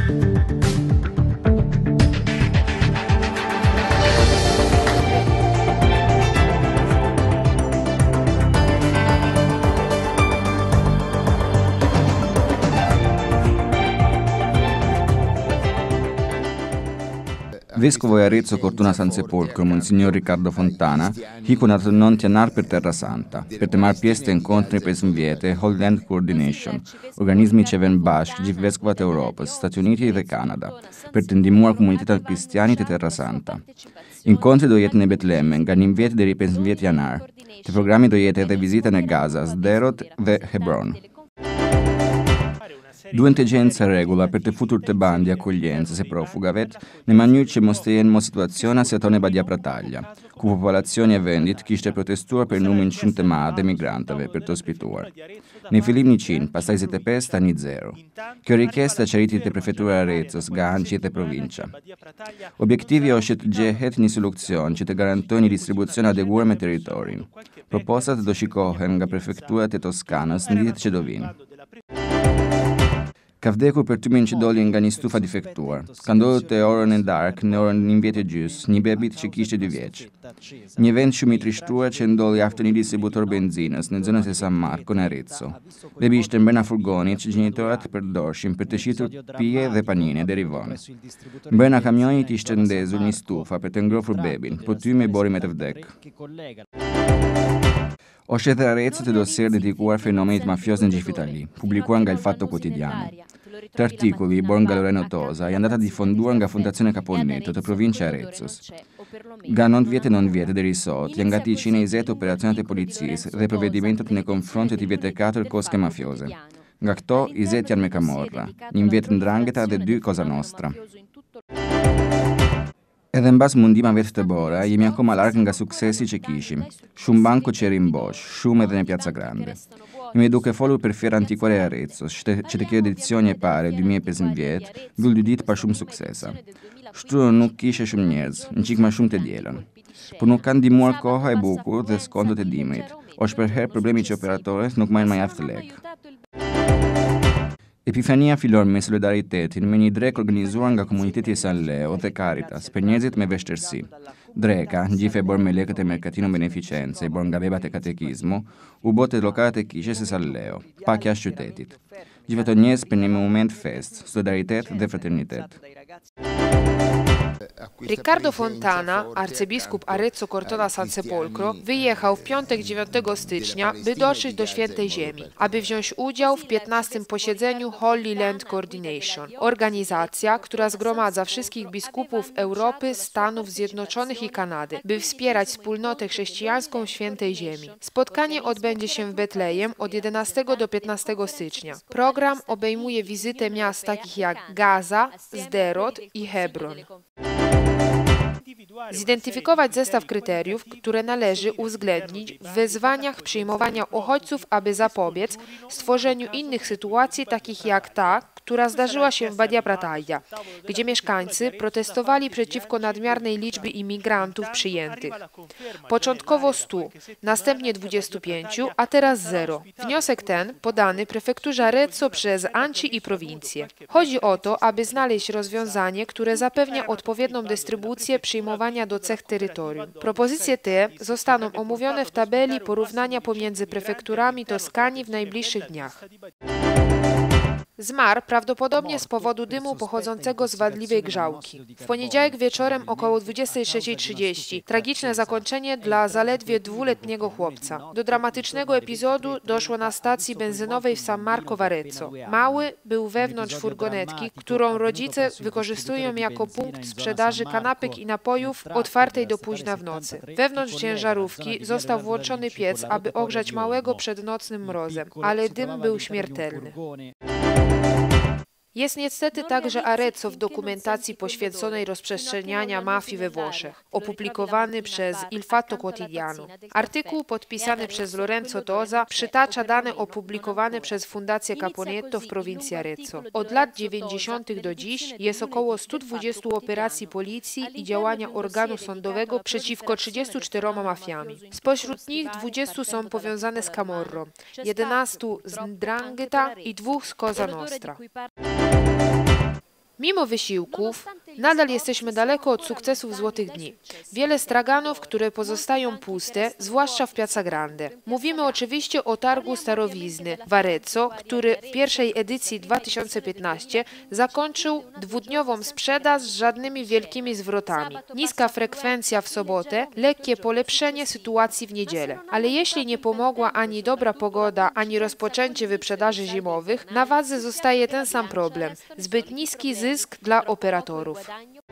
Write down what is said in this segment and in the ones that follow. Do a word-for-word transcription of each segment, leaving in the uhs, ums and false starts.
Vescovo di Arezzo Cortona San Sepolcro, Monsignor Riccardo Fontana, hikunat non tianar per Terra Santa, per temar pieste incontri per Sviete, Holy Land Coordination, organismi ceven baș, giv vescovat Europës, Stati Uniti e Canada, per tendimuar comunitatea cristiani de Terra Santa. Incontri doiete ne Betlemme, nga nimviete de ripensviet janar, te programmi doiete de visita ne Gaza, Sderot ve Hebron. Due intelligenza regola per te futur te bandi accoglienza se profugavet, ne magnuce mostrien situazione se tone badia prataglia, cu popolazioni e vendit chiște protestur per nume incinte made migrantave per tospitur. Ne filim nicin, pastai se te pesta ni zero. Che richiesta ceriti te prefettura Arezzo, Sganci e te provincia. Obiettivi o scet gehet ni soluzion, ci te garantoni distribuzione adeguarme territorin. Proposta te docicohen ga prefettura te Toscanas, ni te cedovin. Cavdecu per tu mincidoli in gani stufa difectuar. Candolo te oro nel dark, ne oro n'inviete gius, ni bebit ce chiște di vieci. Ni event șumi tristura cendoli aftoni distributor benzinas, ne zona se San Marco, ne Arezzo. Le biște în bena furgonici, genitorat per dorșim, per teșitur pie de panine, de rivon. În bena camioni ti stendezul ni stufa, per tengrofur bebin, potume bori metevdec. O scete Arezzo te dossier dedicuar fenomeni mafiosi in Gifitali, pubblicuanga il Fatto Quotidiano. Tre articoli, Borga Loreno Tosa, è andata a diffondere nga Fondazione Caponnetto, te provincia Arezzos. Ga non viete non viete dei risolti, angati cineset operazione te polizies, re provvedimento nei confronti di vietecato cosche mafiose. Ga kto iset jan me camorra, in viet ndrangheta de du Cosa Nostra. Edhe në bas mundima vetë të bora, jemi akoma larg nga suksesi që kishim. Shumë banko që erim bosh, shumë edhe në Piazza Grande. Jemi duke folur për Fiera Antiquare e Arezzo, që të kjo edizioni e pare, duemilapäntëmbëdhjetë, vull dy ditë pa shumë suksesa. Shtrurën nuk kishe shumë njerëz, në qik ma shumë të djelën. Por nuk kanë dimuar koha e bukur dhe skontot e dimrit, o shpërher problemi që operatorët nuk majnë ma jaftë lekë. Epifania fillon me solidaritetin me një drek organizuar nga komuniteti San Leo dhe Caritas për njerëzit me vështirësi. Dreka, gjife bor me lekët e merkatino beneficenze e bor nga bebat e katekizmu, u bot e lokalet e kishes e San Leo, pak jashtë qytetit. Gjive të njerëz për një moment fest, solidaritet dhe fraternitet. Riccardo Fontana, arcybiskup Arezzo Cortona San Sepolcro, wyjechał w piątek dziewiątego stycznia, by dotrzeć do Świętej Ziemi, aby wziąć udział w piętnastym posiedzeniu Holy Land Coordination, organizacja, która zgromadza wszystkich biskupów Europy, Stanów Zjednoczonych i Kanady, by wspierać wspólnotę chrześcijańską w Świętej Ziemi. Spotkanie odbędzie się w Betlejem od jedenastego do piętnastego stycznia. Program obejmuje wizytę miast takich jak Gaza, Sderot i Hebron. Zidentyfikować zestaw kryteriów, które należy uwzględnić w wezwaniach przyjmowania uchodźców, aby zapobiec stworzeniu innych sytuacji, takich jak ta, która zdarzyła się w Badia Prataglia, gdzie mieszkańcy protestowali przeciwko nadmiernej liczbie imigrantów przyjętych. Początkowo stu, następnie dwudziestu pięciu, a teraz zero. Wniosek ten podany prefekturze Arezzo przez Anci i prowincję. Chodzi o to, aby znaleźć rozwiązanie, które zapewnia odpowiednią dystrybucję przyjmowania do cech terytorium. Propozycje te zostaną omówione w tabeli porównania pomiędzy prefekturami Toskanii w najbliższych dniach. Zmarł prawdopodobnie z powodu dymu pochodzącego z wadliwej grzałki. W poniedziałek wieczorem około dwudziestej trzeciej trzydzieści tragiczne zakończenie dla zaledwie dwuletniego chłopca. Do dramatycznego epizodu doszło na stacji benzynowej w San Marco w Arezzo. Mały był wewnątrz furgonetki, którą rodzice wykorzystują jako punkt sprzedaży kanapek i napojów otwartej do późna w nocy. Wewnątrz ciężarówki został włączony piec, aby ogrzać małego przed nocnym mrozem, ale dym był śmiertelny. Jest niestety także Arezzo w dokumentacji poświęconej rozprzestrzeniania mafii we Włoszech, opublikowany przez Il Fatto Quotidiano. Artykuł podpisany przez Lorenzo Tosa przytacza dane opublikowane przez Fundację Caponnetto w prowincji Arezzo. Od lat dziewięćdziesiątych do dziś jest około stu dwudziestu operacji policji i działania organu sądowego przeciwko trzydziestu czterema mafiami. Spośród nich dwudziestu są powiązane z Camorrą, jedenastu z Ndrangheta i dwóch z Cosa Nostra. Mimo wysiłków, nadal jesteśmy daleko od sukcesów Złotych Dni. Wiele straganów, które pozostają puste, zwłaszcza w Piazza Grande. Mówimy oczywiście o targu Starowizny w Arezzo, który w pierwszej edycji dwa tysiące piętnastej zakończył dwudniową sprzedaż z żadnymi wielkimi zwrotami. Niska frekwencja w sobotę, lekkie polepszenie sytuacji w niedzielę. Ale jeśli nie pomogła ani dobra pogoda, ani rozpoczęcie wyprzedaży zimowych, na wadze zostaje ten sam problem – zbyt niski zysk dla operatorów.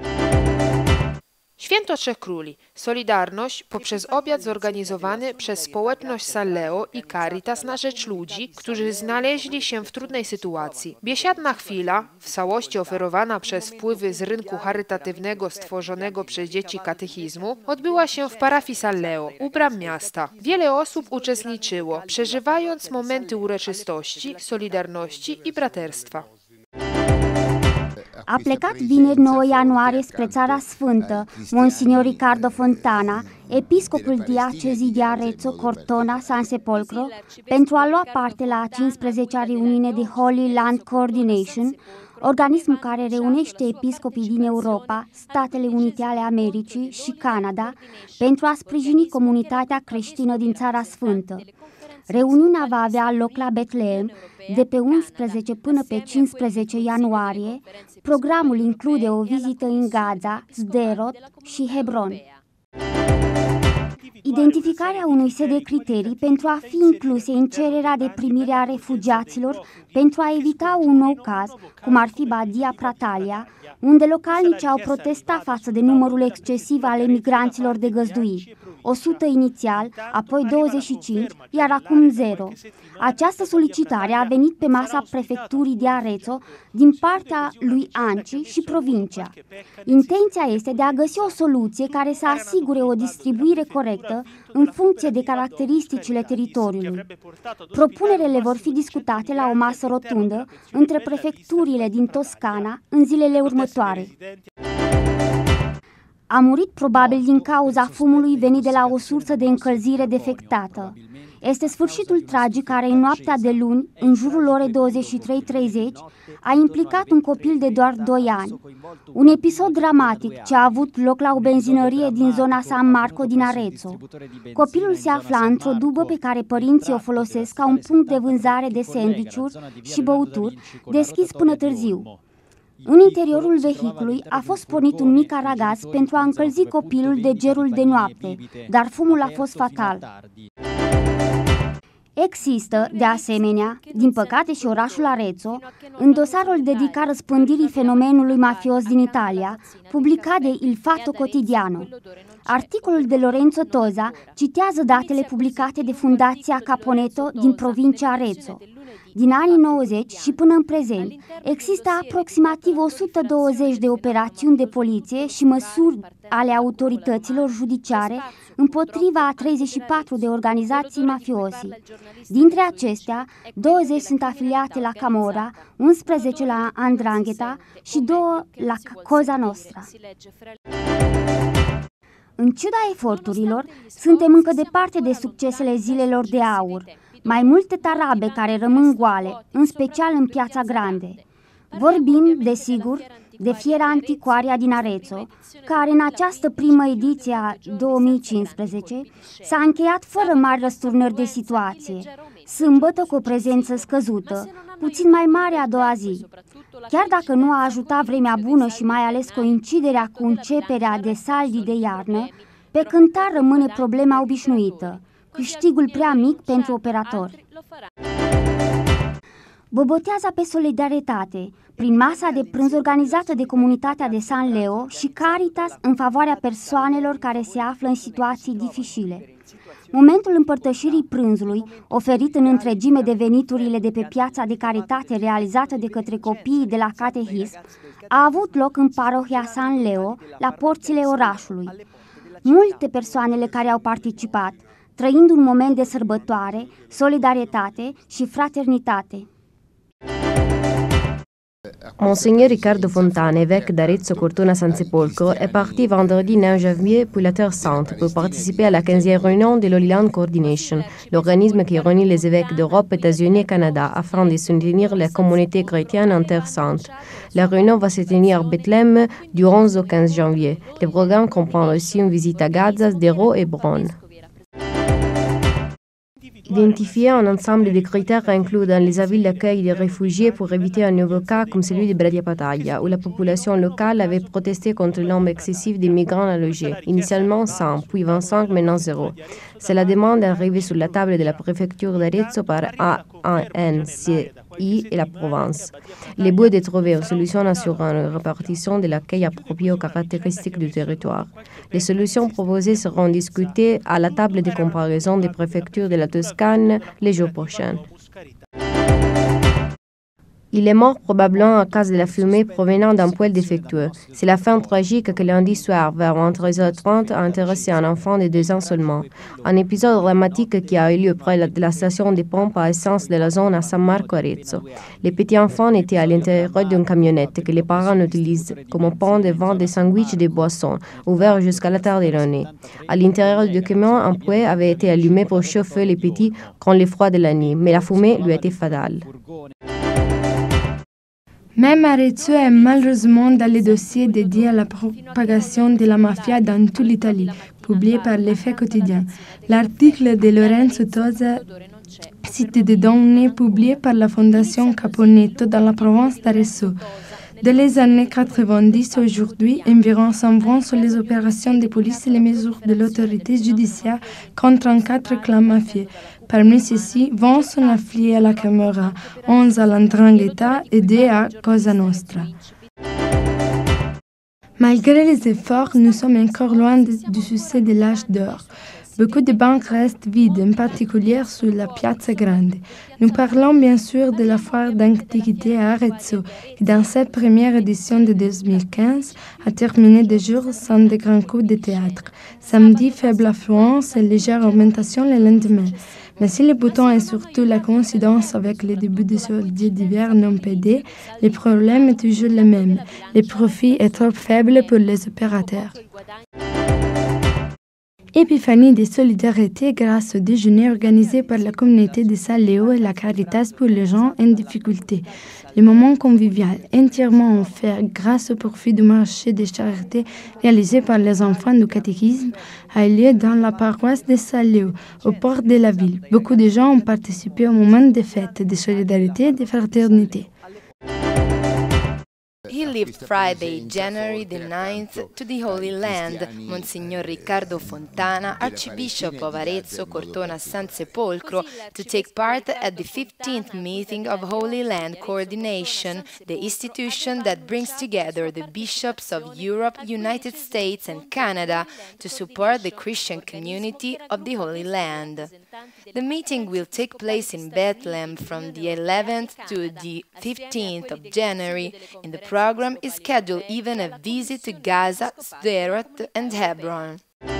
Święto Trzech Króli. Solidarność poprzez obiad zorganizowany przez społeczność Salleo i Caritas na rzecz ludzi, którzy znaleźli się w trudnej sytuacji. Biesiadna chwila, w całości oferowana przez wpływy z rynku charytatywnego stworzonego przez dzieci katechizmu, odbyła się w parafii Salleo, u bram miasta. Wiele osób uczestniczyło, przeżywając momenty uroczystości, solidarności i braterstwa. A plecat vineri nouă ianuarie spre Țara Sfântă, Monsignor Riccardo Fontana, episcopul diacezii de Arezzo, Cortona, San Sepolcro, pentru a lua parte la a cincisprezecea reuniune de Holy Land Coordination, organismul care reunește episcopii din Europa, Statele Unite ale Americii și Canada, pentru a sprijini comunitatea creștină din Țara Sfântă. Reuniunea va avea loc la Betlehem de pe unsprezece până pe cincisprezece ianuarie. Programul include o vizită în Gaza, Sderot și Hebron. Identificarea unui set de criterii pentru a fi incluse în cererea de primire a refugiaților pentru a evita un nou caz, cum ar fi Badia Pratalia, unde localnicii au protestat față de numărul excesiv al emigranților de găzduiri. o sută inițial, apoi douăzeci și cinci, iar acum zero. Această solicitare a venit pe masa prefecturii de Arezzo din partea lui Anci și provincia. Intenția este de a găsi o soluție care să asigure o distribuire corectă în funcție de caracteristicile teritoriului. Propunerele vor fi discutate la o masă rotundă între prefecturile din Toscana în zilele următoare. A murit probabil din cauza fumului venit de la o sursă de încălzire defectată. Este sfârșitul tragic care în noaptea de luni, în jurul orei douăzeci și trei treizeci, a implicat un copil de doar doi ani. Un episod dramatic ce a avut loc la o benzinărie din zona San Marco din Arezzo. Copilul se afla într-o dubă pe care părinții o folosesc ca un punct de vânzare de sandvișuri și băuturi, deschis până târziu. În interiorul vehiculului a fost pornit un mic aragaz pentru a încălzi copilul de gerul de noapte, dar fumul a fost fatal. Există, de asemenea, din păcate și orașul Arezzo, în dosarul dedicat răspândirii fenomenului mafios din Italia, publicat de Il Fatto Quotidiano. Articolul de Lorenzo Tosa citează datele publicate de Fundația Caponetto din provincia Arezzo. Din anii nouăzeci și până în prezent, există aproximativ o sută douăzeci de operațiuni de poliție și măsuri ale autorităților judiciare împotriva a treizeci și patru de organizații mafiosi. Dintre acestea, douăzeci sunt afiliate la Camorra, unsprezece la Andrangheta și două la Cosa Nostra. În ciuda eforturilor, suntem încă departe de succesele zilelor de aur. Mai multe tarabe care rămân goale, în special în Piazza Grande. Vorbim, desigur, de Fiera Antiquaria din Arezzo, care în această primă ediție a două mii cincisprezece s-a încheiat fără mari răsturnări de situație, sâmbătă cu o prezență scăzută, puțin mai mare a doua zi. Chiar dacă nu a ajutat vremea bună și mai ales coinciderea cu începerea de saldi de iarnă, pe cântar rămâne problema obișnuită, câștigul prea mic pentru operator. Bobotează pe solidaritate, prin masa de prânz organizată de comunitatea de San Leo și Caritas în favoarea persoanelor care se află în situații dificile. Momentul împărtășirii prânzului, oferit în întregime de veniturile de pe piața de caritate realizată de către copiii de la catehism, a avut loc în parohia San Leo, la porțile orașului. Multe persoanele care au participat, trăind un moment de sărbătoare, solidaritate și fraternitate. Monseigneur Riccardo Fontana, évêque d'Arezzo Cortona San Sepolcro, est parti vendredi neuf janvier pour la Terre Sainte pour participer à la quinzième réunion de l'Holy Land Coordination, l'organisme qui réunit les évêques d'Europe, États-Unis et Canada afin de soutenir les communautés chrétiennes en Terre Sainte. La réunion va se tenir à Bethléem du onze au quinze janvier. Le programme comprend aussi une visite à Gaza, Sderot et Bron. Identifier un ensemble de critères inclus dans les avis d'accueil des réfugiés pour éviter un nouveau cas comme celui de Badia Prataglia, où la population locale avait protesté contre le nombre excessif de migrants à loger, initialement cent, puis vingt-cinq, maintenant zéro. C'est la demande arrivée sur la table de la préfecture d'Arezzo par A N C I et la Provence. Le but est de trouver une solution assurant une répartition de l'accueil appropriée aux caractéristiques du territoire. Les solutions proposées seront discutées à la table de comparaison des préfectures de la Toscane les jours prochains. Il est mort probablement à cause de la fumée provenant d'un poêle défectueux. C'est la fin tragique que lundi soir, vers treize heures trente, a intéressé un enfant de deux ans seulement. Un épisode dramatique qui a eu lieu près de la station de pompe à essence de la zone à San Marco Arezzo. Les petits enfants étaient à l'intérieur d'une camionnette que les parents utilisent comme pont de vente des sandwichs et des boissons, ouvert jusqu'à la tarde de la nuit. À l'intérieur du camion, un poêle avait été allumé pour chauffer les petits quand le froid de la nuit, mais la fumée lui était fatale. Même Arezzo est malheureusement dans les dossiers dédiés à la propagation de la mafia dans toute l'Italie, publié par Les Faits quotidiens. L'article de Lorenzo Tosa cite des données publiées par la Fondation Caponetto dans la province d'Arezzo. Dès les années quatre-vingt-dix, aujourd'hui, environ cent vingt sont les opérations de police et les mesures de l'autorité judiciaire contre trente-quatre clans mafieux. Parmi ceux-ci, vingt sont affiliés à la Camorra, onze à l'Andrangheta et deux à Cosa Nostra. Malgré les efforts, nous sommes encore loin du succès de l'âge d'or. Beaucoup de banques restent vides, en particulier sur la Piazza Grande. Nous parlons bien sûr de la foire d'antiquité à Arezzo, qui dans cette première édition de deux mille quinze a terminé des jours sans de grands coups de théâtre. Samedi, faible affluence et légère augmentation le lendemain. Mais si le bouton est surtout la coïncidence avec le début des soldes d'hiver non payés, le problème est toujours le même. Le profit est trop faible pour les opérateurs. Épiphanie de solidarité grâce au déjeuner organisé par la communauté de San Leo et la Caritas pour les gens en difficulté. Le moment convivial, entièrement offert grâce au profit du marché de charité réalisé par les enfants du catéchisme, a lieu dans la paroisse de San Leo, au port de la ville. Beaucoup de gens ont participé au moment des fêtes de solidarité et de fraternité. He lived Friday, January the ninth, to the Holy Land. Monsignor Riccardo Fontana, Archbishop of Arezzo Cortona San Sepolcro, to take part at the fifteenth meeting of Holy Land Coordination, the institution that brings together the bishops of Europe, United States and Canada to support the Christian community of the Holy Land. The meeting will take place in Bethlehem from the eleventh to the fifteenth of January. In the program is scheduled even a visit to Gaza, Sderot and Hebron.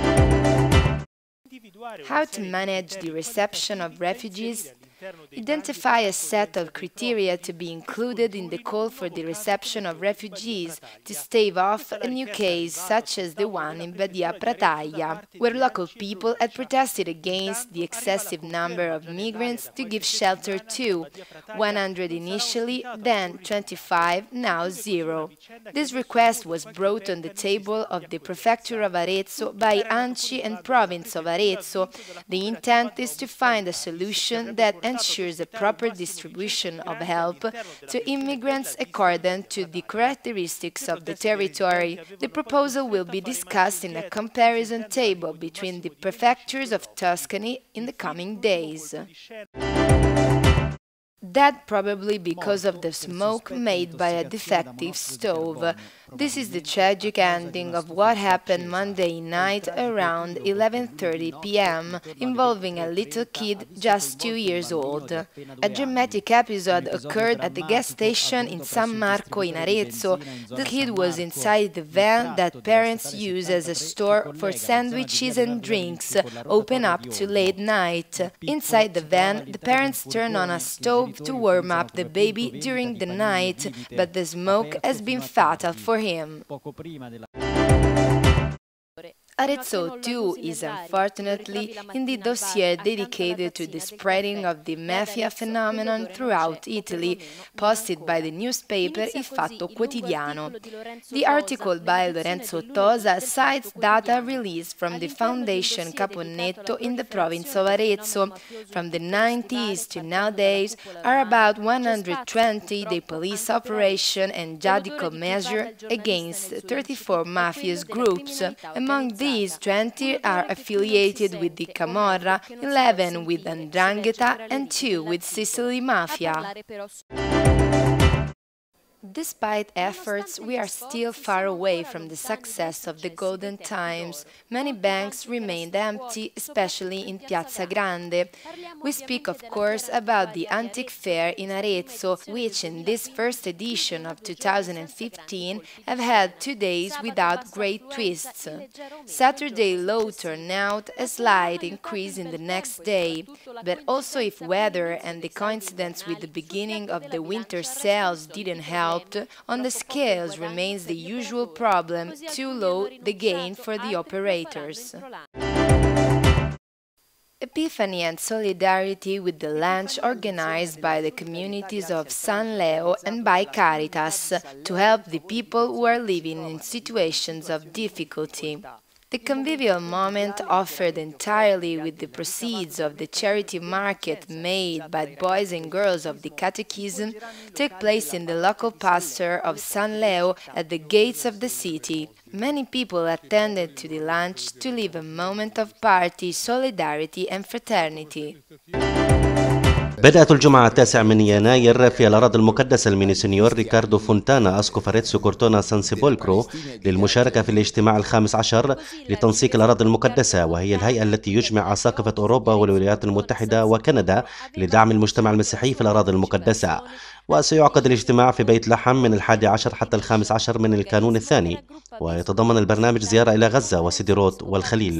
How to manage the reception of refugees? Identify a set of criteria to be included in the call for the reception of refugees to stave off a new case such as the one in Badia Prataglia, where local people had protested against the excessive number of migrants to give shelter to, one hundred initially, then twenty-five, now zero. This request was brought on the table of the Prefecture of Arezzo by ANCI and Province of Arezzo. The intent is to find a solution that ensures a proper distribution of help to immigrants according to the characteristics of the territory. The proposal will be discussed in a comparison table between the prefectures of Tuscany in the coming days. That probably because of the smoke made by a defective stove. This is the tragic ending of what happened Monday night around eleven thirty p m, involving a little kid just two years old. A dramatic episode occurred at the gas station in San Marco in Arezzo. The kid was inside the van that parents use as a store for sandwiches and drinks, open up to late night. Inside the van, the parents turned on a stove stove to warm up the baby during the night, but the smoke has been fatal for him. Arezzo too is unfortunately in the dossier dedicated to the spreading of the mafia phenomenon throughout Italy, posted by the newspaper Il Fatto Quotidiano. The article by Lorenzo Tosa cites data released from the Foundation Caponnetto in the province of Arezzo. From the nineties to nowadays are about one hundred twenty the police operation and judicial measure against thirty-four mafious groups. Among these, These twenty are affiliated with the Camorra, eleven with 'Ndrangheta, and two with Sicily Mafia. Despite efforts, we are still far away from the success of the golden times. Many banks remained empty, especially in Piazza Grande. We speak, of course, about the Antique Fair in Arezzo, which in this first edition of two thousand fifteen have had two days without great twists. Saturday low turnout, a slight increase in the next day, but also if weather and the coincidence with the beginning of the winter sales didn't help, on the scales remains the usual problem, too low the gain for the operators. Epiphany and solidarity with the lunch organized by the communities of San Leo and by Caritas to help the people who are living in situations of difficulty. The convivial moment, offered entirely with the proceeds of the charity market made by boys and girls of the Catechism, took place in the local pasture of San Leo at the gates of the city. Many people attended to the lunch to live a moment of party, solidarity and fraternity. بدأت الجمعة التاسع من يناير في الأراضي المقدسة المينيسينيور ريكاردو فونتانا أسقف أريتسو كورتونا سان سيبولكرو للمشاركة في الاجتماع الخامس عشر لتنسيق الأراضي المقدسة، وهي الهيئة التي يجمع أساقفة أوروبا والولايات المتحدة وكندا لدعم المجتمع المسيحي في الأراضي المقدسة. وسيعقد الاجتماع في بيت لحم من الحادي عشر حتى الخامس عشر من الكانون الثاني، ويتضمن البرنامج زيارة إلى غزة وسديروت والخليل.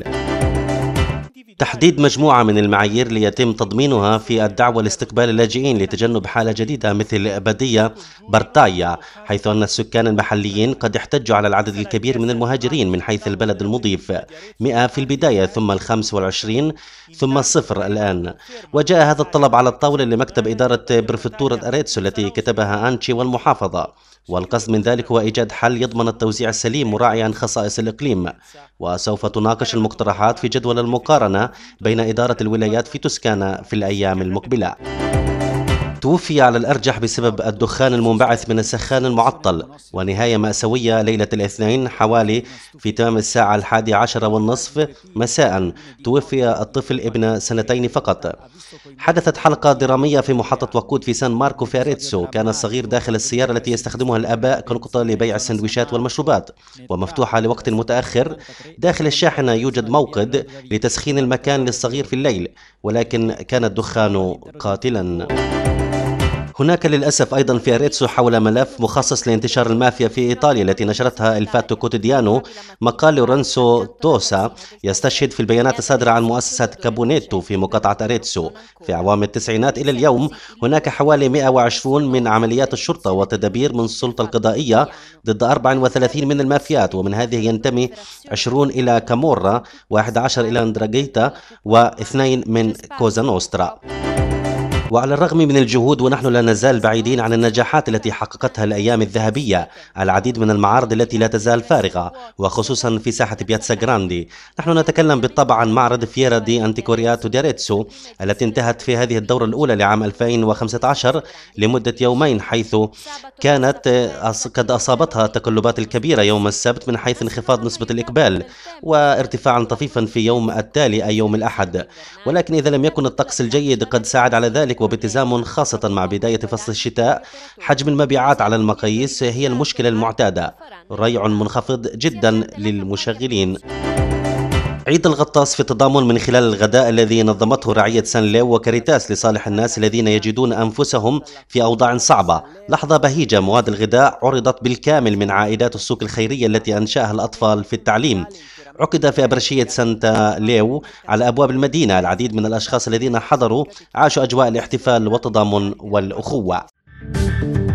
تحديد مجموعة من المعايير ليتم تضمينها في الدعوة لاستقبال اللاجئين لتجنب حالة جديدة مثل بدية برتايا، حيث أن السكان المحليين قد احتجوا على العدد الكبير من المهاجرين من حيث البلد المضيف، مئة في البداية ثم الخمس والعشرين ثم الصفر الآن. وجاء هذا الطلب على الطاولة لمكتب إدارة بريفكتورة أريتسو التي كتبها أنشي والمحافظة، والقصد من ذلك هو إيجاد حل يضمن التوزيع السليم مراعيا خصائص الإقليم. وسوف تناقش المقترحات في جدول المقارنة بين إدارة الولايات في توسكانا في الأيام المقبلة. توفي على الأرجح بسبب الدخان المنبعث من السخان المعطل، ونهاية مأساوية ليلة الاثنين حوالي في تمام الساعة الحادي عشر والنصف مساء. توفي الطفل ابن سنتين فقط. حدثت حلقة درامية في محطة وقود في سان ماركو في أريتسو. كان الصغير داخل السيارة التي يستخدمها الآباء كنقطة لبيع السندويشات والمشروبات، ومفتوحة لوقت متأخر. داخل الشاحنة يوجد موقد لتسخين المكان للصغير في الليل، ولكن كان الدخان قاتلا. هناك للأسف أيضا في أريتسو حول ملف مخصص لانتشار المافيا في إيطاليا التي نشرتها الفاتو كوتيديانو مقال لورنسو توسا يستشهد في البيانات الصادرة عن مؤسسة كابونيتو في مقاطعة أريتسو. في أعوام التسعينات إلى اليوم هناك حوالي مئة وعشرين من عمليات الشرطة وتدابير من السلطة القضائية ضد أربعة وثلاثين من المافيات، ومن هذه ينتمي عشرون إلى كامورا، واحد عشر إلى اندراغيتا، واثنين من كوزا نوسترا. وعلى الرغم من الجهود ونحن لا نزال بعيدين عن النجاحات التي حققتها الأيام الذهبية، العديد من المعارض التي لا تزال فارغة، وخصوصا في ساحة بياتسا جراندي. نحن نتكلم بالطبع عن معرض فييرا دي أنتيكورياتو دي أريتسو التي انتهت في هذه الدورة الأولى لعام ألفين وخمسة عشر لمدة يومين، حيث كانت قد أصابتها تقلبات الكبيرة يوم السبت من حيث انخفاض نسبة الإقبال وارتفاعا طفيفا في يوم التالي أي يوم الأحد. ولكن إذا لم يكن الطقس الجيد قد ساعد على ذلك، وباتزامن خاصة مع بداية فصل الشتاء، حجم المبيعات على المقاييس هي المشكلة المعتادة، ريع منخفض جدا للمشغلين. عيد الغطاس في التضامن من خلال الغداء الذي نظمته رعية سان ليو وكاريتاس لصالح الناس الذين يجدون أنفسهم في أوضاع صعبة. لحظة بهيجة، مواد الغذاء عرضت بالكامل من عائدات السوق الخيرية التي أنشأها الأطفال في التعليم، عقد في أبرشية سانتا ليو على أبواب المدينة. العديد من الأشخاص الذين حضروا عاشوا أجواء الاحتفال والتضامن والأخوة.